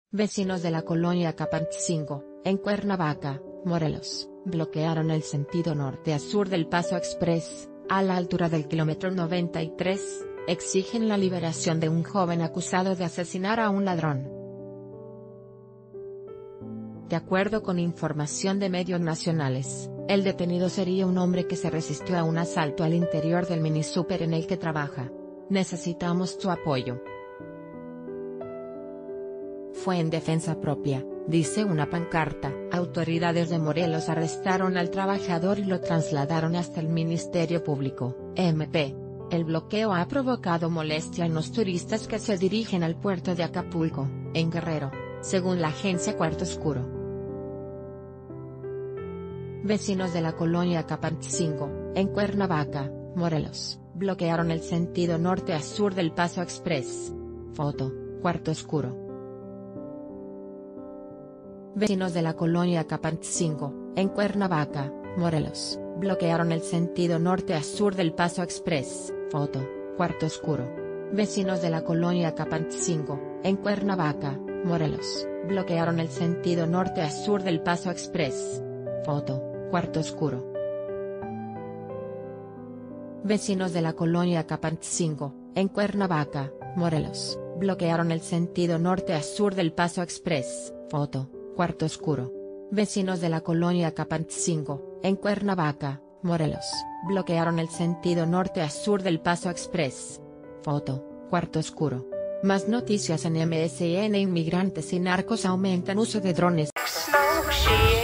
Vecinos de la colonia Capantzingo, en Cuernavaca, Morelos, bloquearon el sentido norte a sur del Paso Express, a la altura del kilómetro 93, exigen la liberación de un joven acusado de asesinar a un ladrón. De acuerdo con información de medios nacionales, el detenido sería un hombre que se resistió a un asalto al interior del minisúper en el que trabaja. Necesitamos tu apoyo. Fue en defensa propia, dice una pancarta. Autoridades de Morelos arrestaron al trabajador y lo trasladaron hasta el Ministerio Público, MP. El bloqueo ha provocado molestia en los turistas que se dirigen al puerto de Acapulco, en Guerrero, según la agencia Cuarto Oscuro. Vecinos de la colonia Capantzingo, en Cuernavaca, Morelos, bloquearon el sentido norte a sur del Paso Express. Foto, Cuarto Oscuro. Vecinos de la colonia Capantzingo, en Cuernavaca, Morelos, bloquearon el sentido norte a sur del Paso Express. Foto, Cuarto Oscuro. Vecinos de la colonia Capantzingo, en Cuernavaca, Morelos, bloquearon el sentido norte a sur del Paso Express. Foto, Cuarto Oscuro. Vecinos de la colonia Capantzingo, en Cuernavaca, Morelos, bloquearon el sentido norte a sur del Paso Express. Foto, Cuarto Oscuro. Vecinos de la colonia Capantzingo, en Cuernavaca, Morelos, bloquearon el sentido norte a sur del Paso Express. Foto, Cuarto Oscuro. Más noticias en MSN. Inmigrantes y narcos aumentan uso de drones.